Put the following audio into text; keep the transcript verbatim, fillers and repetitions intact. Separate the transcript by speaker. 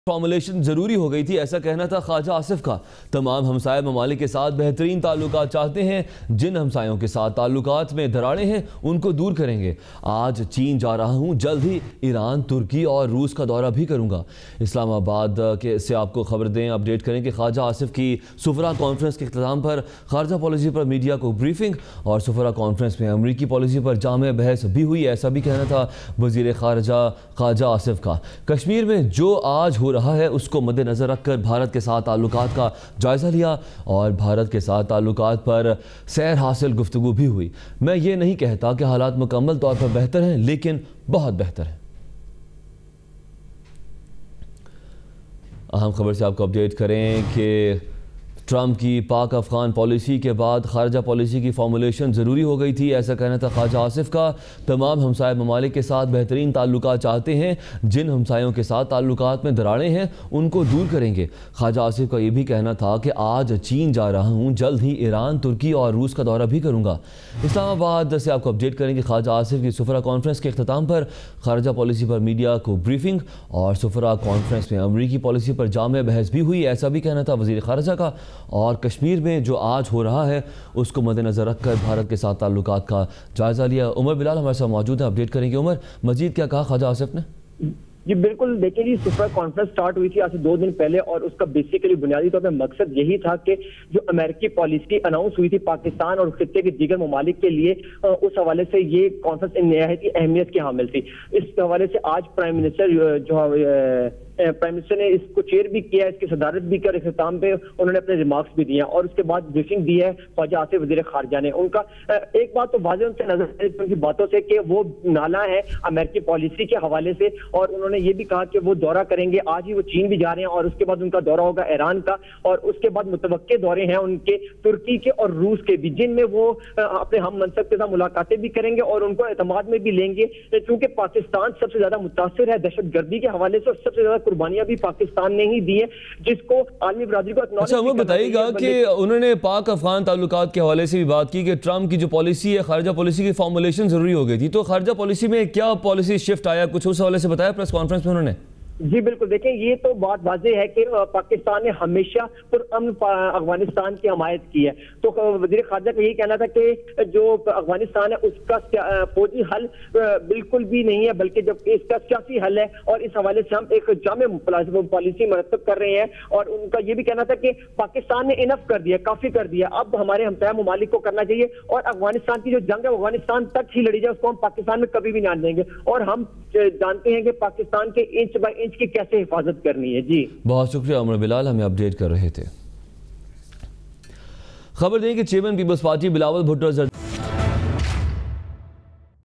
Speaker 1: Formulation ضروری ہو گئی تھی، ایسا کہنا تھا خواجہ آصف کا۔ تمام ہمسائے ممالک کے ساتھ بہترین تعلقات چاہتے ہیں، جن ہمسایوں کے ساتھ تعلقات میں دراڑیں ہیں ان کو دور کریں گے۔ آج چین جا رہا ہوں، جلد ہی ایران، ترکی اور روس کا دورہ بھی کروں گا۔ اسلام آباد کے سے آپ کو خبر دیں، اپڈیٹ کریں کہ خواجہ آصف کی سفرا کانفرنس کے اختتام پر خارجہ پالیسی پر میڈیا کو بریفنگ، اور سفرا کانفرنس میں امریکی پالیسی پر جامع بحث بھی ہوئی، ایسا بھی کہنا تھا وزیر خارجہ خواجہ آصف کا۔ کشمیر میں جو آج ہو رہا ہے اس کو مد نظر رکھ کر بھارت کے ساتھ تعلقات کا جائزہ لیا اور بھارت کے ساتھ تعلقات پر سیر حاصل گفتگو بھی ہوئی۔ میں یہ نہیں کہتا کہ حالات مکمل طور پر بہتر ہیں، لیکن بہت بہتر ہیں۔ اہم خبر سے آپ کو اپڈیٹ کریں کہ ٹرمپ کی پاک افغان پالیسی کے بعد خارجہ پالیسی کی فارمولیشن ضروری ہو گئی تھی، ایسا کہنا تھا خواجہ آصف کا۔ تمام ہمسائے ممالک کے ساتھ بہترین تعلقات چاہتے ہیں، جن ہمسایوں کے ساتھ تعلقات میں دراڑیں ہیں ان کو دور کریں گے۔ خواجہ آصف کا یہ بھی کہنا تھا کہ آج چین جا رہا ہوں، جلد ہی ایران، ترکی اور روس کا دورہ بھی کروں گا۔ اسلام آباد سے آپ کو اپڈیٹ کریں کہ خواجہ آصف کی سفرا کانفرنس کے اختتام پر خارجہ پالیسی پر میڈیا کو بریفنگ، اور سفرا کانفرنس میں امریکی پالیسی پر جامع بحث بھی ہوئی، ایسا بھی کہنا تھا وزیر خارجہ کا۔ اور کشمیر میں جو آج ہو رہا ہے اس کو مد نظر رکھ کر بھارت کے ساتھ تعلقات کا جائزہ لیا۔ عمر بلال ہمارے ساتھ موجود ہیں، اپڈیٹ کریں گے۔ عمر، مزید کیا کہا خواجہ آصف نے؟
Speaker 2: جی بالکل، دیکھیں جی، سفرا کانفرنس سٹارٹ ہوئی تھی آج سے دو دن پہلے، اور اس کا بیسیکلی بنیادی طور پہ مقصد یہی تھا کہ جو امریکی پالیسی اناؤنس ہوئی تھی پاکستان اور خطے کے دیگر ممالک کے لیے، اس حوالے سے یہ کانفرنس نہایت اہمیت کی حامل تھی۔ اس حوالے سے آج پرائم منسٹر جو پرائم منسٹر نے اس کو چیئر بھی کیا، اس کی صدارت بھی کر، اختتام پہ انہوں نے اپنے ریمارکس بھی دیے، اور اس کے بعد بریفنگ دی ہے خواجہ آصف وزیر خارجہ نے۔ ان کا ایک بات تو واضح ان سے نظر ان کی باتوں سے کہ وہ نالا ہے امریکی پالیسی کے حوالے سے، اور انہوں نے یہ بھی کہا کہ وہ دورہ کریں گے۔ آج ہی وہ چین بھی جا رہے ہیں، اور اس کے بعد ان کا دورہ ہوگا ایران کا، اور اس کے بعد متوقع دورے ہیں ان کے ترکی کے اور روس کے بھی، جن میں وہ اپنے ہم منصب کے ساتھ ملاقاتیں بھی کریں گے اور ان کو اعتماد میں بھی لیں گے، چونکہ پاکستان سب سے زیادہ متاثر ہے دہشت گردی کے حوالے سے، اور سب سے زیادہ قربانیاں بھی پاکستان نے ہی دی ہے، جس کو عالمی برادری کو اکنالج۔
Speaker 1: اچھا، ہمیں بتائیے گا کہ انہوں نے پاک افغان تعلقات کے حوالے سے بھی بات کی کہ ٹرمپ کی جو پالیسی ہے خارجہ پالیسی کی فارمولیشن ضروری ہو گئی تھی، تو خارجہ پالیسی میں کیا پالیسی شفٹ آیا، کچھ اس حوالے سے بتایا پریس کانفرنس میں انہوں نے؟
Speaker 2: جی بالکل، دیکھیں یہ تو بات واضح ہے کہ پاکستان نے ہمیشہ پرامن افغانستان کی حمایت کی ہے، تو وزیر خارجہ کا یہی کہنا تھا کہ جو افغانستان ہے اس کا فوجی حل بالکل بھی نہیں ہے، بلکہ جب اس کا سیاسی حل ہے، اور اس حوالے سے ہم ایک جامع پالیسی مرتب کر رہے ہیں۔ اور ان کا یہ بھی کہنا تھا کہ پاکستان نے انف کر دیا، کافی کر دیا، اب ہمارے ہمسایہ ممالک کو کرنا چاہیے، اور افغانستان کی جو جنگ ہے افغانستان تک ہی لڑی جائے، اس کو ہم پاکستان میں کبھی بھی نہیں آنے دیں گے، اور ہم جانتے ہیں کہ پاکستان کے انچ بائی انچ کی کیسے حفاظت کرنی ہے۔ جی
Speaker 1: بہت شکریہ عمر بلال، ہمیں اپڈیٹ کر رہے تھے۔ خبر دیں کہ چیئرمین پیپلز پارٹی بلاول بھٹو